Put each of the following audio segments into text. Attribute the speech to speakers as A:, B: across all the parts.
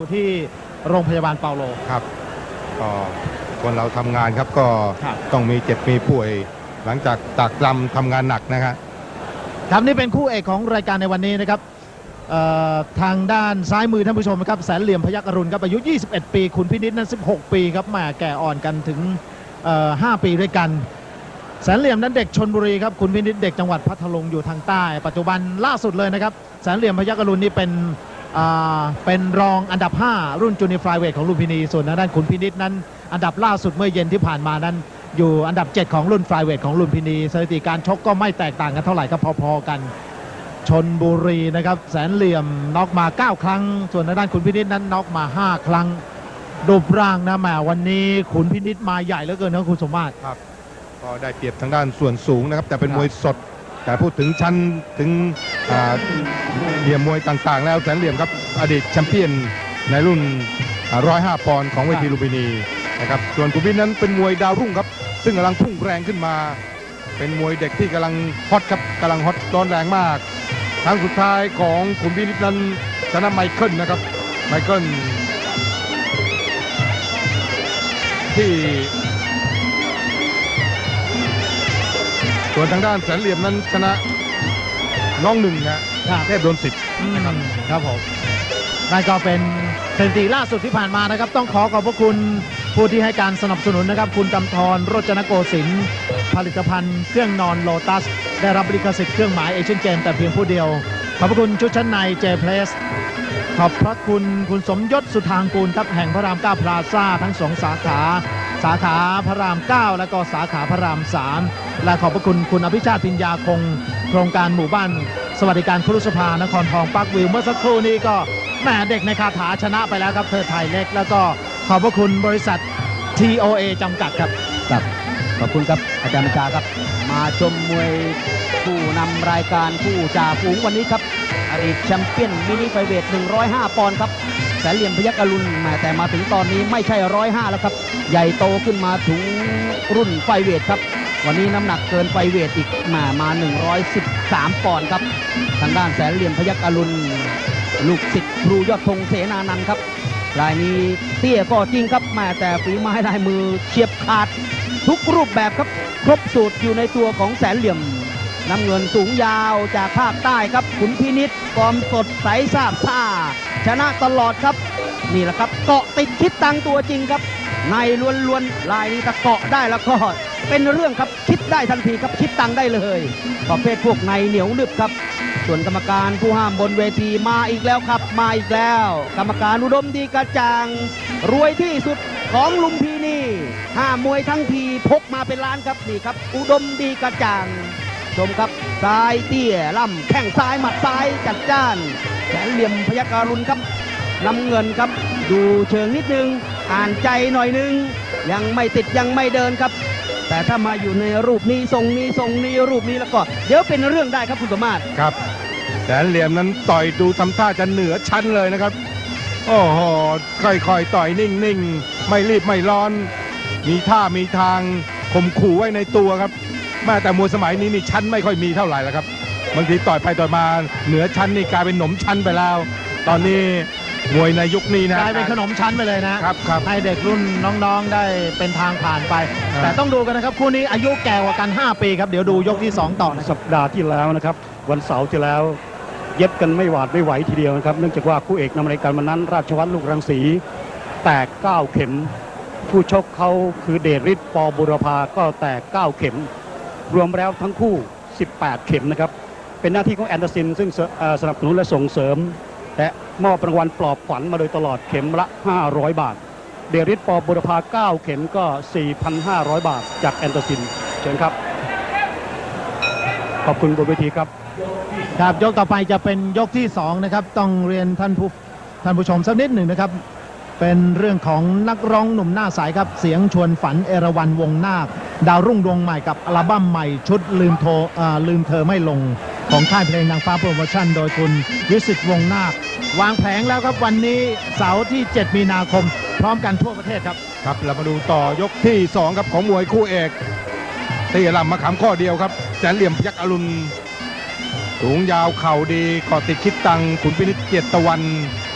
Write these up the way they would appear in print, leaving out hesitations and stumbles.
A: ที่โรงพยาบาลเปาโล
B: ครับก็คนเราทำงานครับก็ต้องมีเจ็บมีป่วยหลังจากตากตรำทำงานหนักนะครับ
A: ครับนี่เป็นคู่เอกของรายการในวันนี้นะครับทางด้านซ้ายมือท่านผู้ชมนะครับแสนเหลี่ยมพยัคฆ์อรุณครับอายุ21ปีคุณพินิจนั้น16ปีครับแหมแก่อ่อนกันถึง5ปีด้วยกันแสนเหลี่ยมนั้นเด็กชลบุรีครับคุณพินิจเด็กจังหวัดพัทลุงอยู่ทางใต้ปัจจุบันล่าสุดเลยนะครับแสนเหลี่ยมพยัคฆ์อรุณนี่เป็นรองอันดับ5รุ่นจูเนียร์ฟลายเวทของลุมพินีส่วนด้านคุณพินิจนั้นอันดับล่าสุดเมื่อเย็นที่ผ่านมานั้นอยู่อันดับ7ของรุ่นฟลายเวทของลุมพินีสถิติการชกก็ไม่แตกต่างกันเท่าไหร่ครับพอๆกันชลบุรีนะครับแสนเหลี่ยมน็อกมา9ครั้งส่วนด้านคุณพินิจนั้นน็อกมา5ครั้งรูปร่างนะแหมวันนี้ขุนพินิจมาใหญ่เหลือเกินนะคุณสมมาตร
B: ครับก็ได้เปรียบทางด้านส่วนสูงนะครับแต่เป็นมวยสดแต่พูดถึงชั้นถึงเหลี่ยมมวยต่างๆแล้วแสนเหลี่ยมครับอดีตแชมเปี้ยนในรุ่น105 ปอนด์ของเวทีลุมพินีนะครับส่วนคุณพินิจนั้นเป็นมวยดาวรุ่งครับซึ่งกำลังพุ่งแรงขึ้นมาเป็นมวยเด็กที่กำลังฮอตครับกำลังฮอตร้อนแรงมากครั้งสุดท้ายของคุณพินิจนั้นชนะไมเคิลนะครับไมเคิลที่ส่วนทางด้านแสนเหลี่ยมนั้นชนะน้องหนึ่งนะเทพโดนสิทธิ์
A: ครับผมนั่นก็เป็นสถิติล่าสุดที่ผ่านมานะครับต้องขอบพระคุณผู้ที่ให้การสนับสนุนนะครับคุณกำธรโรจนโกสินทร์ผลิตภัณฑ์เครื่องนอนโลตัสได้รับลิขสิทธิ์เครื่องหมายเอเชียนเกมแต่เพียงผู้เดียวขอบพระคุณชุดชั้นในเจเพลสขอบพระคุณคุณสมยศสุธางกูลครับแห่งพระราม9พลาซ่าทั้ง2สาขาพระราม9และก็สาขาพระราม3และขอบพระคุณคุณอภิชาติพิญญาคงโครงการหมู่บ้านสวัสดิการครุสภานครทองปาร์ควิวเมื่อสักครู่นี้ก็แม่เด็กในคาถาชนะไปแล้วครับเธอไทยเล็กแล้วก็ขอบพระคุณบริษัท TOA จำกัดครับ
C: ขอบคุณครับอาจารย์บัญชาครับมาชมมวยผู้นำรายการผู้จ่าฝูงวันนี้ครับอดีตแชมเปี้ยนมินิไฟเวท105 ปอนด์ครับแสนเหลี่ยมพยัคฆ์อรุณแต่มาถึงตอนนี้ไม่ใช่105แล้วครับใหญ่โตขึ้นมาถึงรุ่นไฟเวทครับวันนี้น้ำหนักเกินไฟเวทอีกมา113 ปอนด์ครับทางด้านแสนเหลี่ยมพยัคฆ์อรุณลูกศิษย์ครูยอดธงเสนานันท์ครับรายนี้เตี้ยก็จริงครับแต่ฝีไม้ลายมือเฉียบขาดทุกรูปแบบครับครบสูตรอยู่ในตัวของแสนเหลี่ยมน้ำเงินสูงยาวจากภาคใต้ครับขุนพินิจฟอร์มสดใสซาบซ่าชนะตลอดครับนี่แหละครับเกาะติดคิดตังตัวจริงครับในล้วนๆลายนี้ถ้าเกาะได้แล้วก็เป็นเรื่องครับคิดได้ทันทีครับคิดตังได้เลยประเภทพวกในเหนียวนึบครับส่วนกรรมการผู้ห้ามบนเวทีมาอีกแล้วครับมาอีกแล้วกรรมการอุดมดีกระจ่างรวยที่สุดของลุมพินีห้ามวยทั้งทีพกมาเป็นล้านครับนี่ครับอุดมดีกระจ่างชมครับซ้ายเตี้ยล่ำแข้งซ้ายหมัดซ้ายจัดจ้านแสนเหลี่ยมพยัคฆ์อรุณครับน้ำเงินครับดูเชิงนิดนึงอ่านใจหน่อยนึงยังไม่ติดยังไม่เดินครับแต่ถ้ามาอยู่ในรูปนี้ทรงนี้รูปนี้แล้วก็เดี๋ยวเป็นเรื่องได้ครับคุณสมมาตร
B: ครับแสนเหลี่ยมนั้นต่อยดูทำท่าจะเหนือชั้นเลยนะครับโอ้โหค่อยๆต่อยนิ่งๆไม่รีบไม่ร้อนมีท่ามีทางข่มขู่ไว้ในตัวครับแม้แต่มวยสมัยนี้นี่ชั้นไม่ค่อยมีเท่าไหร่แล้วครับบางทีต่อยไปต่อยมาเหนือชั้นนี่กลายเป็นหนมชั้นไปแล้วตอนนี้มวยในยุคนี้นะ
A: กลายเป็นขนมชั้นไปเลยนะครับให้เด็กรุ่นน้องๆได้เป็นทางผ่านไปแต่ต้องดูกันนะครับคู่นี้อายุแก่กว่ากัน5 ปีครับเดี๋ยวดูยกที่2ต่อ
D: สัปดาห์ที่แล้วนะครับวันเสาร์ที่แล้วเย็บกันไม่หวาดไม่ไหวทีเดียวนะครับเนื่องจากว่าคู่เอกนำรายการวันนั้นราชวัฒน์ลูกรังสีแตก9 เข็มผู้ชกเขาคือเดชฤทธิ์ ป.บุรพาก็แตก9 เข็มรวมแล้วทั้งคู่18 เข็มนะครับเป็นหน้าที่ของแอนเดอร์สันซึ่งสนับสนุนและส่งเสริมและมอบรางวัลปลอบขวัญมาโดยตลอดเข็มละ500 บาทเดชฤทธิ์ ป.บุรพา9 เข็มก็ 4,500 บาทจากแอนเดอร์สันเชิญครับขอบคุณบนเวทีครับ
A: ครับยกต่อไปจะเป็นยกที่2นะครับต้องเรียนท่านผู้ชมสักนิดหนึ่งนะครับเป็นเรื่องของนักร้องหนุ่มหน้าใสครับเสียงชวนฝันเอราวัณวงนาคดาวรุ่งดวงใหม่กับอัลบั้มใหม่ชุดลืมเธอไม่ลงของค่ายเพลงนางฟ้าโปรโมชั่นโดยคุณวิสิตวงนาควางแผงแล้วครับวันนี้เสาร์ที่7 มีนาคมพร้อมกันทั่วประเทศครับ
B: ครับเรามาดูต่อยกที่2ครับของมวยคู่เอกเตี้ยล่ำมะขามข้อเดียวครับแสนเหลี่ยมพยัคฆ์อรุณสูงยาวเข่าดีเกาะติดคิดตังขุนพินิจเกียรติตะวัน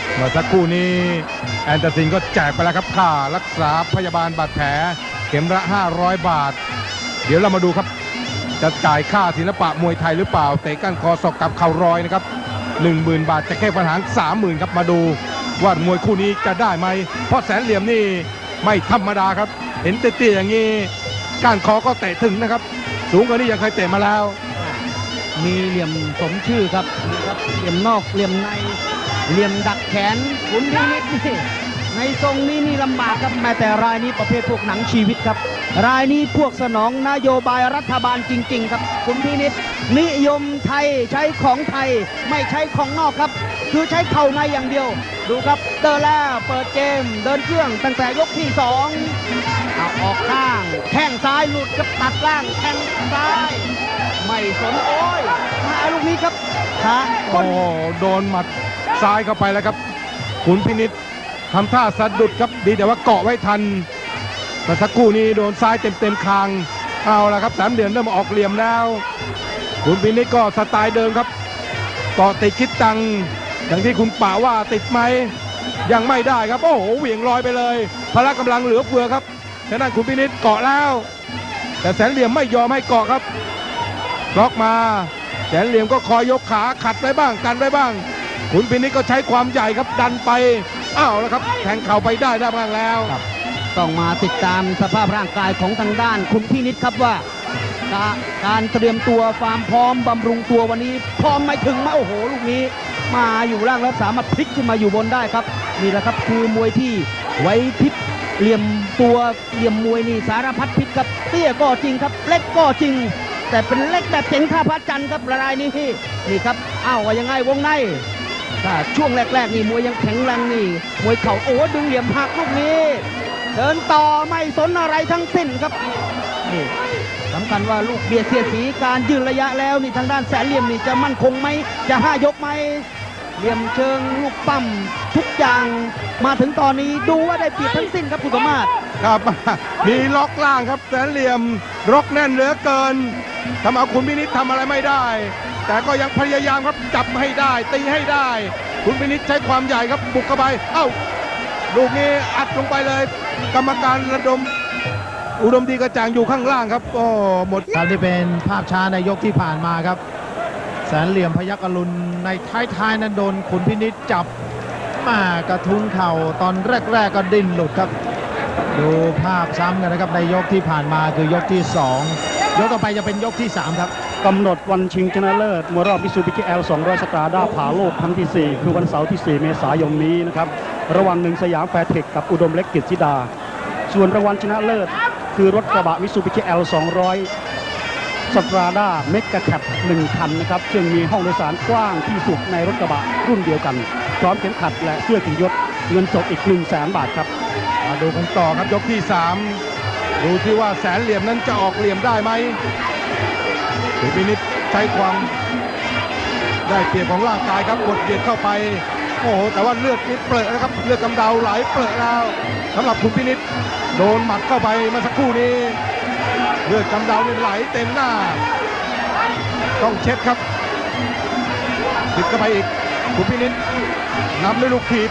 B: เมื่อสักครู่นี้แอนเดอร์สินก็แจกไปแล้วครับค่ารักษาพยาบาลบาดแผลเข็มละ500 บาทเดี๋ยวเรามาดูครับจะจ่ายค่าศิลปะมวยไทยหรือเปล่าเตะก้านคอศอกกับเข่ารอยนะครับ 10,000 บาทจะแค่ปัญหา 30,000 ครับมาดูว่ามวยคู่นี้จะได้ไหมเพราะแสนเหลี่ยมนี่ไม่ธรรมดาครับเห็นเตี้ยๆอย่างนี้ก้านคอก็เตะถึงนะครับสูงกว่านี้ยังเคยเตะมาแล้ว
C: มีเหลี่ยมสมชื่อครับนี่ครับเหลี่ยมนอกเหลี่ยมในเหลี่ยมดักแขนขุนพินิจนี่ในทรงนี้นี่ลำบากครับแม้แต่รายนี้ประเภทพวกหนังชีวิตครับรายนี้พวกสนองนโยบายรัฐบาลจริงๆครับขุนพินิจนิยมไทยใช้ของไทยไม่ใช้ของนอกครับคือใช้เข่าในอย่างเดียวดูครับเดินแล้วเปิดเกมเดินเครื่องตั้งแต่ยกที่2เอาออกข้างแข้งซ้ายหลุดกับตัดล่างแข้งซ้ายไม่สนโอ้ยมาลูกนี้ครับขาก้น
B: โดนหมัดซ้ายเข้าไปแล้วครับขุนพินิจทำท่าสะดุดครับดีแต่ว่าเกาะไว้ทันเมื่อสักครู่นี้โดนซ้ายเต็มคางเอาละครับแสนเหลี่ยมเริ่มออกเหลี่ยมแล้วขุนพินิจก็สไตล์เดิมครับเกาะติดคิดตังอย่างที่คุณป่าว่าติดไหมยังไม่ได้ครับโอ้โหเหวี่ยงลอยไปเลยพละกำลังเหลือเฟือครับทางด้านขุนพินิจเกาะแล้วแต่แสนเหลี่ยมไม่ยอมให้เกาะครับล็อกมาแสนเหลี่ยมก็คอยยกขาขัดไว้บ้างกันไว้บ้างขุนพินิจก็ใช้ความใหญ่ครับดันไปอ้าวแล้วครับแทงเข่าไปได้บ้างแล้ว
C: ต้องมาติดตามสภาพร่างกายของทางด้านขุนพินิจครับว่าการเตรียมตัวความพร้อมบำรุงตัววันนี้พร้อมไม่ถึงมาโอ้โหลูกนี้มาอยู่ล่างแล้วสามารถพลิกขึ้นมาอยู่บนได้ครับนี่แหละครับคือมวยที่ไว้พลิกเหลี่ยมตัวเหลี่ยมมวยนี่สารพัดพลิกครับเตี้ยก็จริงครับเล็กก็จริงแต่เป็นเล็กแบบเจ๋งท่าพระจันทร์ครับรายนี้นี่ครับอ้าวว่ายังไงวงในถ้าช่วงแรกๆนี่มวยยังแข็งแรงนี่มวยเข่าโอ้ดึงเหลี่ยมหักลูกนี้เดินต่อไม่สนอะไรทั้งสิ้นครับนี่สำคัญว่าลูกเบียดเสียดสีการยืนระยะแล้วนี่ทางด้านแสนเหลี่ยมนี่จะมั่นคงไหมจะ5 ยกไหมเหลี่ยมเชิงลูกปั้มทุกอย่างมาถึงตอนนี้ดูว่าได้เปรียบทั้งสิ้นครับคุณสมมาตร
B: ครับมีล็อกล่างครับแสนเหลี่ยมล็อกแน่นเหลือเกินทำเอาขุนพินิจทำอะไรไม่ได้แต่ก็ยังพยายามครับจับให้ได้ตีให้ได้ขุนพินิจใช้ความใหญ่ครับบุกเข้าไปเอ้าลูกนี้อัดลงไปเลยกรรมการระดมอุดมดีกระจ่างอยู่ข้างล่างครับโอ้หมด
A: ครับที่เป็นภาพช้าในยกที่ผ่านมาครับแสนเหลี่ยมพยัคฆ์อรุณในท้ายๆนั้นโดนขุนพินิจจับมากระทุ้งเข่าตอนแรกๆก็ดิ้นหลุดครับดูภาพซ้ำกันนะครับในยกที่ผ่านมาคือยกที่2ยกต่อไปจะเป็นยกที่3ครับ
D: กำหนดวันชิงชนะเลิศมวยรอบมิซูบิชิ L 200 สตราด้าผาโลกครั้งที่4คือวันเสาร์ที่4 เมษายนนี้นะครับระหว่าง1 สยามแฟร์เทคกับอุดมเล็กกฤษฎิดาส่วนรางวัลชนะเลิศคือรถกระบะมิซูบิชิ L 200 สตราด้าเมกะแคป1 คันนะครับซึ่งมีห้องโดยสารกว้างที่สุดในรถกระบะรุ่นเดียวกันพร้อมเข็มขัดและเสื้อเกียรติยศเงินสดอีก100,000 บาทครับ
B: มาดูกันต่อครับยกที่3ดูที่ว่าแสนเหลี่ยมนั้นจะออกเหลี่ยมได้ไหมขุนพินิจใช้ความได้เปรียบของร่างกายครับกดเบียดเข้าไปโอ้โหแต่ว่าเลือดนิดเปรอะนะครับเลือดกำเดาไหลเปรอะแล้วสำหรับขุนพินิจโดนหมัดเข้าไปเมื่อสักครู่นี้เลือดกำเดาไหลเต็มหน้าต้องเช็ดครับติดเข้าไปอีกขุนพินิจนำด้วยลูกถีบ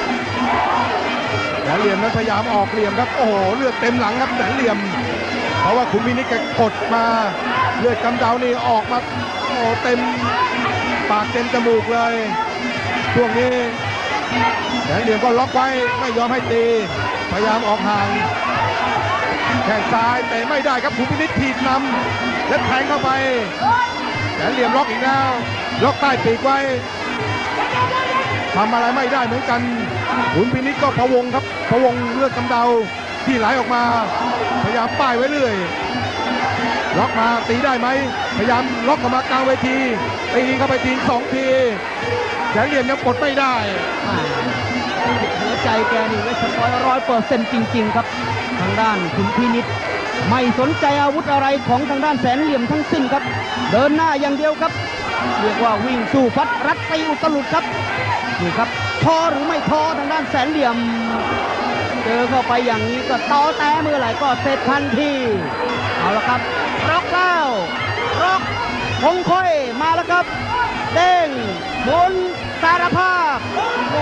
B: แสนเหลี่ยมนั้นพยายามออกเหลี่ยมครับโอ้โหเลือดเต็มหลังครับแสนเหลี่ยมเพราะว่าขุนพินิจแกกดมาเลือดกำเดานี่ออกมาโอ้เต็มปากเต็มจมูกเลยช่วงนี้แสนเหลี่ยมก็ล็อกไว้ไม่ยอมให้ตีพยายามออกห่างแข้งซ้ายแต่ไม่ได้ครับขุนพินิจถีบนำและแทงเข้าไปแสนเหลี่ยมล็อกอีกแล้วล็อกใต้ปีกไว้ทำอะไรไม่ได้เหมือนกันขุนพินิจก็พะวงครับพะวงเลือดกำเดาที่ไหลออกมาพยายามป้ายไว้เรื่อยล็อกมาตีได้ไหมพยายามล็อกออกมากลางเวทีตีเข้าไปที2 ทีแสนเหลี่ยมยังกดไม่ได้
C: หัวใจแกนี่ไว้100%จริงๆครับทางด้านขุนพินิจไม่สนใจอาวุธอะไรของทางด้านแสนเหลี่ยมทั้งสิ้นครับเดินหน้าอย่างเดียวครับเรียกว่าวิ่งสู้ฟัดรัดตีอุตลุดครับนี่ครับท้อหรือไม่ท้อทางด้านแสนเหลี่ยมเจอเข้าไปอย่างนี้ก็ต่อแต่เมื่อไหร่ก็เสร็จทันทีเอาละครับร็อกแล้วร็อกคงค่อยมาแล้วครับเด้งหมุนสารภาพโอ้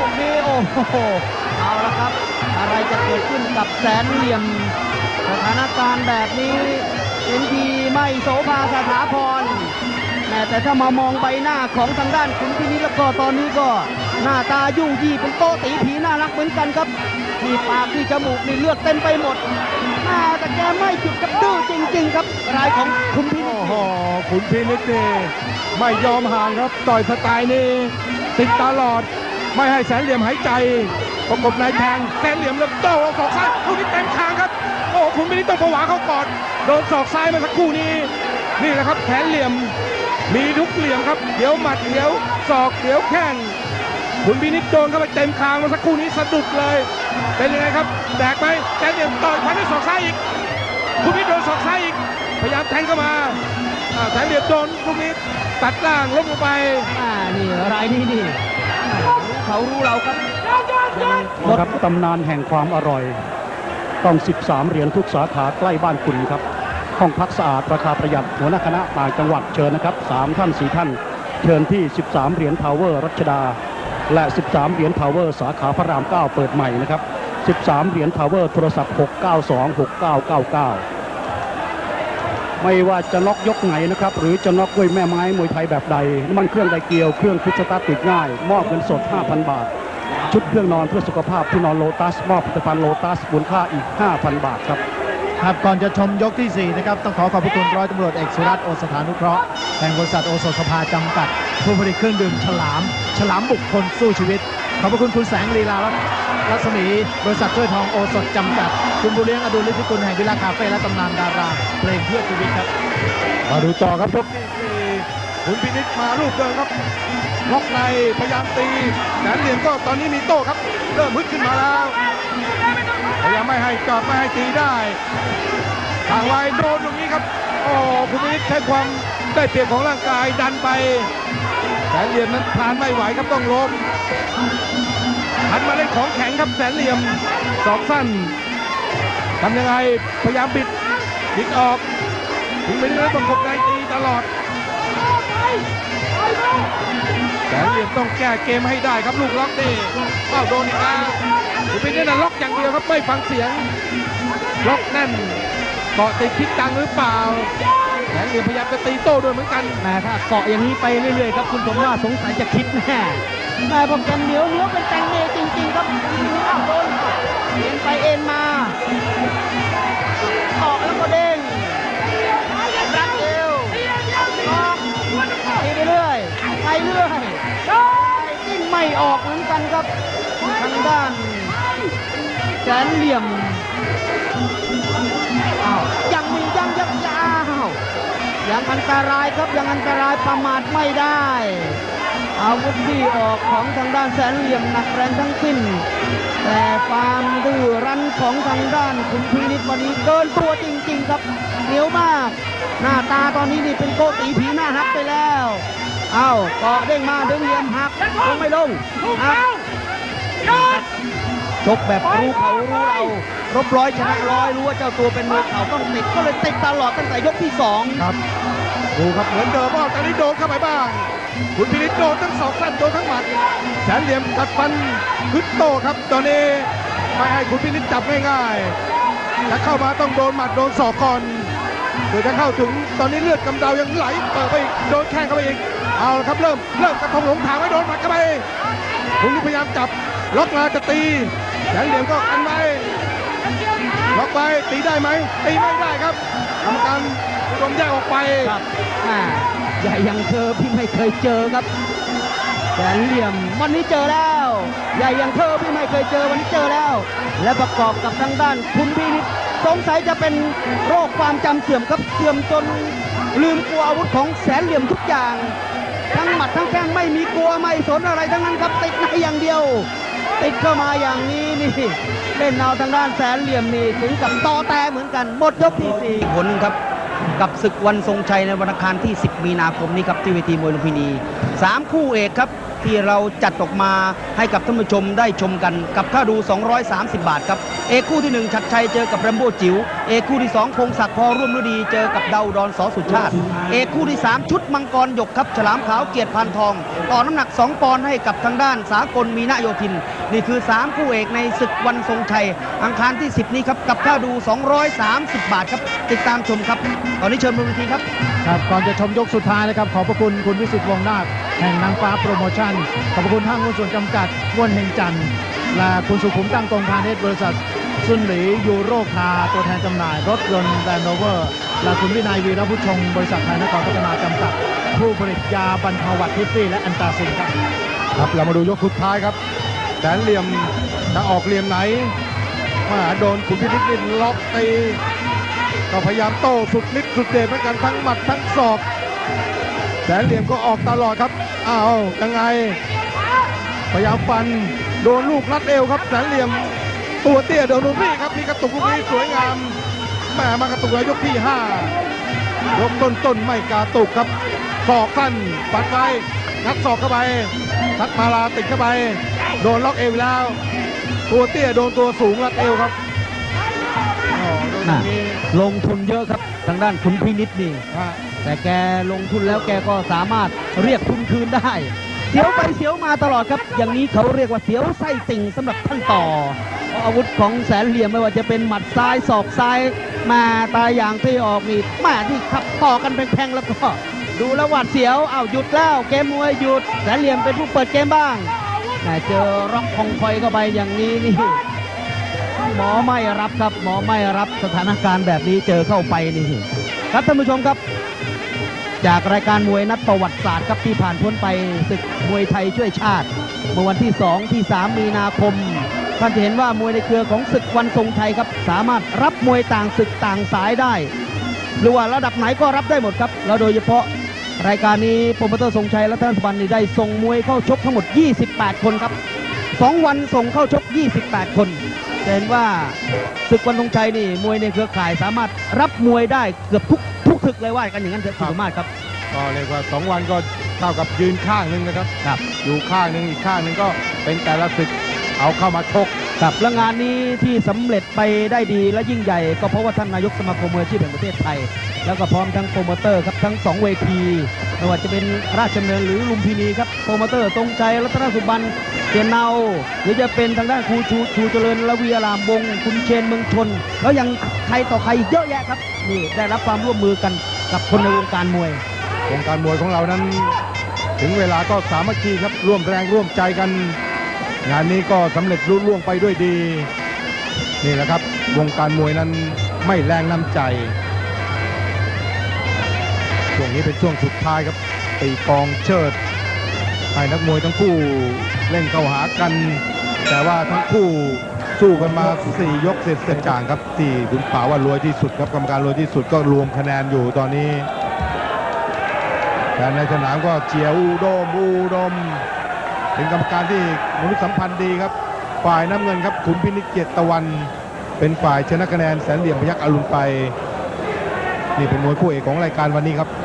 C: กนี้โอ้โหเอาละครับอะไรจะเกิดขึ้นกับแสนเหลี่ยมสถานการณ์แบบนี้เป็นทีไม่โสภาสถาพรแต่ถ้ามามองใบหน้าของทางด้านคุณพินิจแล้วก็ตอนนี้ก็หน้าตายุ่งยี่เป็นโตตีผีน่ารักเหมือนกันครับที่ปากที่จมูกนี่เลือดเต็มไปหมดแต่แกไม่หยุดกับดื้อจริงๆครับรายของคุณพินิจ
B: โอ้โหขุนพินิจนี่ไม่ยอมห่างครับต่อยสไตล์นี่ติดตลอดไม่ให้แสนเหลี่ยมหายใจประกบในแทงแสนเหลี่ยมแล้วโต้ศอกซ้ายลูกนี้เต็มคางครับโอ้ขุนพินิจต้องผวาเข้ากอดโดนศอกซ้ายมาสักครู่นี้นี่แหละครับแสนเหลี่ยมมีทุกเหลี่ยมครับเดี๋ยวหมัดเดี๋ยวศอกเดี๋ยวแข้งขุนพินิจโดนเข้าไปเต็มคางมาสักครู่นี้สะดุดเลยเป็นยังไงครับแตกไปแสนเหลี่ยมต่อยพันด้วยศอกซ้ายอีกขุนพินิจโดนศอกซ้ายอีกพยายามแทงเข้ามาแสนเหลี่ยมโดนลูกนี้ตัดล่างล้มลงไป
C: นี่รายนี้นี่เขารู้เราครับ
D: หมดครับตำนานแห่งความอร่อยต้อง13เหรียญทุกสาขาใกล้บ้านคุณครับห้องพักสะอาดราคาประหยัดหัวหน้าคณะต่างจังหวัดเชิญนะครับ3ท่าน4ท่านเชิญที่13เหรียญทาวเวอร์รัชดาและ13เหรียญทาวเวอร์สาขาพระราม9เปิดใหม่นะครับ13เหรียญทาวเวอร์โทรศัพท์6926999ไม่ว่าจะน็อกยกไหนนะครับหรือจะน็อกด้วยแม่ไม้มวยไทยแบบใดน้ำมันเครื่องไดเกียวเครื่องคิดสตาร์ทติดง่ายมอบเงินสด 5,000 บาทชุดเครื่องนอนเพื่อสุขภาพที่นอนโลตัสมอบผลิตภัณฑ์โลตัสมูลค่าอีก 5,000 บาทครับ
A: ครับก่อนจะชมยกที่4นะครับต้องขอขอบพระคุณร้อยตำรวจเอกสุรัตน์โอสถานุเคราะห์แห่งบริษัทโอสถสภาจำกัดผู้ผลิตเครื่องดื่มฉลามบุคคลสู้ชีวิตขอบพระคุณคุณแสงลีลารัศมีบริษัทถ้วยทองโอสถจำกัดคุณบุญเลี้ยงอดุลฤทธิกุลแห่งวิลาคาเฟ่และตำนานดาราเพลงเพื่อชีวิตครับ
B: มาดูต่อครับยกที่4ขุนพินิจมาลูกเดิมครับล็อกในพยายามตีแสนเหลี่ยมก็ตอนนี้มีโต้ครับเริ่มฮึดขึ้นมาแล้วพยายามไม่ให้จอดไม่ให้ตีได้ทางไว้โดนตรงนี้ครับโอ้ขุนพินิจใช้ความได้เปรียบของร่างกายดันไปแสนเหลี่ยมนั้นทานไม่ไหวครับต้องล้มหันมาเล่นของแข็งครับแสนเหลี่ยมศอกสั้นทำยังไงพยายามบิดออกถึงไม่ได้ต้องกดในตีตลอดแสนเหลี่ยมต้องแก้เกมให้ได้ครับลูกล็อกนี่โดนอีกแล้วขุนพินิจนั้นล็อกอย่างเดียวครับไม่ฟังเสียงล็อกแน่นเกาะติดคิดตังหรือเปล่าแสนเหลี่ยมพยายามจะตีโต้ด้วยเหมือนกัน
C: ถ้าเกาะอย่างนี้ไปเรื่อยๆครับคุณสมมาตรสงสัยจะคิดแน่ผมกันเหนียวเป็นแตงเมจริงๆครับโดนเอ็นไปเอ็นมาออกแล้วก็เด้งรัดเอวออกตีไปเรื่อยจิ้งไม่ออกเหมือนกันครับทางด้านแสนเหลี่ยมยังอันตรายครับยังอันตรายประมาทไม่ได้อาวุธที่ออกของทางด้านแสนเหลี่ยมหนักแรงทั้งสิ้นแต่ความดื้อรั้นของทางด้านขุนพินิจวันนี้เกินตัวจริงๆครับเหนียวมากหน้าตาตอนนี้นี่เป็นโกตีผีหน้าหักไปแล้วเกาะเด้งมาดึงเหลี่ยมหักลงไม่ลงชกแบบรู้เขารู้เรารบร้อยชนะร้อยรู้ว่าเจ้าตัวเป็นมวยเข่าต้องติดก็เลยติดตลอดตั้งแต่ยกที่2
B: ครับดูครับเหมือนเดิมตอนนี้โดนเข้าไปบ้างขุนพินิจโดนทั้งศอกสั้นโดนทั้งหมัดแสนเหลี่ยมกัดฟันฮึดโต้ครับตอนนี้ไม่ให้ขุนพินิจจับง่ายๆจะเข้ามาต้องโดนหมัดโดนศอกก่อนเพื่อจะเข้าถึงตอนนี้เลือดกำเดายังไหลเปิดไปอีกโดนแข้งเข้าไปอีกเอาละครับเริ่มกระทงหลงทางไว้โดนหมัดเข้าไปขุนพินิจพยายามจับล็อกมาจะตีแสนเหลี่ยมก็กันไว้ล็อกไปตีได้ไหมตีไม่ได้ครับกรรมการลมแยกออกไป
C: ครับใหญ่อย่างเธอพี่ไม่เคยเจอครับแสนเหลี่ยมวันนี้เจอแล้วใหญ่อย่างเธอพี่ไม่เคยเจอวันนี้เจอแล้วและประกอบกับทางด้านคุณพินิจสงสัยจะเป็นโรคความจำเสื่อมครับเสื่อมจนลืมกลัวอาวุธของแสนเหลี่ยมทุกอย่างทั้งหมัดทั้งแข้งไม่มีกลัวไม่สนอะไรทั้งนั้นครับติดในอย่างเดียวติดเข้ามาอย่างนี้นี่เล่นเอาทางด้านแสนเหลี่ยมนี่ถึงกับตอแตเหมือนกันหมดยกที่4ผลครับกับศึกวันทรงชัยในวันอังคารที่10 มีนาคมนี้ครับที่เวทีมวยลุมพินี3คู่เอกครับที่เราจัดออกมาให้กับท่านผู้ชมได้ชมกันกับค่าดู 230 บาทครับเอกคู่ที่ 1 ชัดชัยเจอกับแรมโบ้จิ๋วเอกคู่ที่ 2 พงศักดิ์พอร่วมฤดีเจอกับดาวดอนสอสุชาติเอกคู่ที่ 3 ชุดมังกรหยกครับฉลามขาวเกียรติพานทองต่อน้ำหนัก 2 ปอนด์ให้กับทางด้านสากลมีนาโยธินนี่คือ3คู่เอกในศึกวันทรงชัยอังคารที่ 10 นี้ครับกับค่าดู 230 บาทครับติดตามชมครับตอนนี้เชิญบนเวทีครับ
A: ครับก่อนจะชมยกสุดท้ายนะครับขอบพระคุณคุณวิสิตวงศ์นาคแห่งนางฟ้าโปรโมชั่นขอบพระคุณห้างหุ้นส่วนจำกัดว่นเฮงจันทร์และคุณสุขุมตั้งตรงพาณิชย์บริษัทซุนหลียูโรคาตัวแทนจำหน่ายรถยนต์แลนด์โรเวอร์และคุณวินัยวีรพุทธชงบริษัทไทยนครพัฒนาจำกัดผู้ผลิตยาบรรเทาหวัดทิฟฟี่และแอนตาซินครับ
B: ครับเรามาดูยกสุดท้ายครับแสนเหลี่ยมจะออกเหลี่ยมไหนมาโดนขุนพินิจนี่ล็อกตีก็พยายามโต้สุดฤทธิ์สุดเดชเหมือนกันทั้งหมัดทั้งศอกแสนเหลี่ยมก็ออกตลอดครับอ้าวยังไงพยายามฟันโดนลูกรัดเอวครับแสนเหลี่ยมตัวเตี้ยโดนลูกนี้ครับมีกระตุกลูกนี้สวยงามแหมมากระตุกในยกที่5ยกต้นไม่กระตุกครับศอกสั้นปัดไปงัดศอกเข้าไปทัดมาลาติดเข้าไปโดนล็อกเอวแล้วตัวเตี้ยโดนตัวสูงรัดเอวครับ
C: ลงทุนเยอะครับทางด้านขุนพินิจนี่แต่แกลงทุนแล้วแกก็สามารถเรียกทุนคืนได้เสียวไปเสียวมาตลอดครับอย่างนี้เขาเรียกว่าเสียวไส้ติ่งสำหรับท่านต่ออาวุธของแสนเหลี่ยมไม่ว่าจะเป็นหมัดซ้ายศอกซ้ายมาตายอย่างที่ออกนี่มาที่ขับต่อกันเป็นแพงแล้วก็ดูแล้วหวาดเสียวอ้าวหยุดแล้วเกมมวยหยุดแสนเหลี่ยมเป็นผู้เปิดเกมบ้างแต่เจอร็อกคองคอยเข้าไปอย่างนี้นี่หมอไม่รับครับหมอไม่รับสถานการณ์แบบนี้เจอเข้าไปนี่ครับท่านผู้ชมครับจากรายการมวยนัดประวัติศาสตร์ครับที่ผ่านพ้นไปศึกมวยไทยช่วยชาติเมื่อวันที่2ที่3มีนาคมท่านจะเห็นว่ามวยในเครือของศึกวันทรงชัยครับสามารถรับมวยต่างศึกต่างสายได้หรือว่าระดับไหนก็รับได้หมดครับแล้วโดยเฉพาะรายการนี้โปรโมเตอร์ทรงชัยและท่านสุบันได้ส่งมวยเข้าชกทั้งหมด28คนครับ2วันส่งเข้าชก28คนเห็นว่าศึกวันทรงชัยนี่มวยในเครือข่ายสามารถรับมวยได้เกือบทุกศึกเลยว่ากันอย่างนั้นเถอะคุณสมมาตรครับ
B: ก็เรียกว่า2วันก็เท่ากับยืนข้างหนึ่งนะครับอยู่ข้างหนึ่งอีกข้างหนึ่งก็เป็นแต่ละศึกเอาเข้ามาชก
C: ครับและงานนี้ที่สำเร็จไปได้ดีและยิ่งใหญ่ก็เพราะว่าท่านนายกสมาคมมวยอาชีพแห่งประเทศไทยแล้วก็พร้อมทั้งโปรโมเตอร์ครับทั้ง2เวทีไม่ว่าจะเป็นราชดำเนินหรือลุมพินีครับโปรโมเตอร์ทรงชัยรัตนสุบันเกียรติเนาหรือจะเป็นทางด้านครูชูเจริญละวีอารามวงคุณเชนเมืองชนแล้วยังใครต่อใครอีกเยอะแยะครับนี่ได้รับความร่วมมือกันกับคนในวงการมวยว
B: งการมวยของเรานั้นถึงเวลาก็สามัคคีครับร่วมแรงร่วมใจกันงานนี้ก็สำเร็จรุ่ล่วงไปด้วยดีนี่แหละครับวงการมวยนั้นไม่แรงน้ำใจช่วงนี้เป็นช่วงสุดท้ายครับตีกองเชิดให้นักมวยทั้งคู่เล่นเข้าหากันแต่ว่าทั้งคู่สู้กันมา4ยกเสร็จจางครับที่คุณป่าว่ารวยที่สุดครับกรรมการรวยที่สุดก็รวมคะแนนอยู่ตอนนี้แต่ในสนามก็เชียร์อุดมเป็นกรรมการที่มนุษยสัมพันธ์ดีครับฝ่ายน้ำเงินครับขุนพินิจเกียรติตะวันเป็นฝ่ายชนะคะแนนแสนเหลี่ยมพยัคฆ์อรุณไปนี่เป็นมวยคู่เอกของรายการวันนี้ครับ